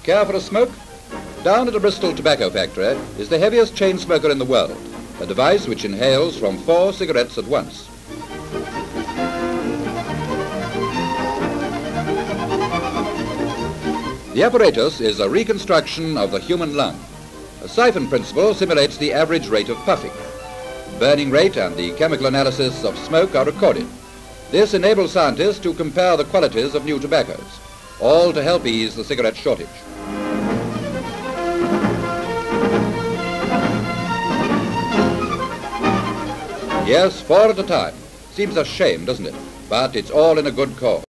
Care for a smoke? Down at a Bristol tobacco factory is the heaviest chain smoker in the world, a device which inhales from 4 cigarettes at once. The apparatus is a reconstruction of the human lung. A siphon principle simulates the average rate of puffing. Burning rate and the chemical analysis of smoke are recorded. This enables scientists to compare the qualities of new tobaccos, all to help ease the cigarette shortage. Yes, 4 at a time. Seems a shame, doesn't it? But it's all in a good cause.